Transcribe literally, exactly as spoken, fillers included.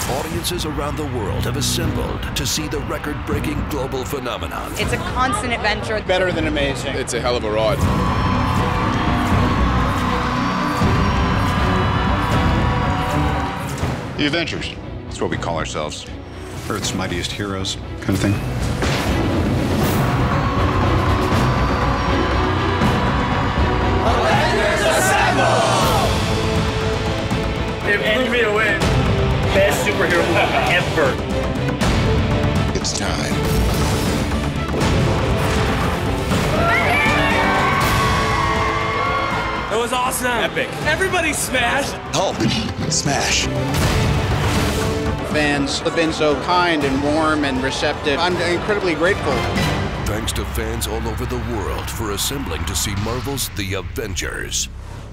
audiences around the world have assembled to see the record-breaking global phenomenon. It's a constant adventure. Better than amazing. It's a hell of a ride. The Avengers. That's what we call ourselves. Earth's mightiest heroes, kind of thing. Avengers assemble! It blew me away. Best superhero movie ever. It's time. It was awesome. Epic. Everybody smashed. Hulk smash. Fans have been so kind and warm and receptive. I'm incredibly grateful. Thanks to fans all over the world for assembling to see Marvel's The Avengers.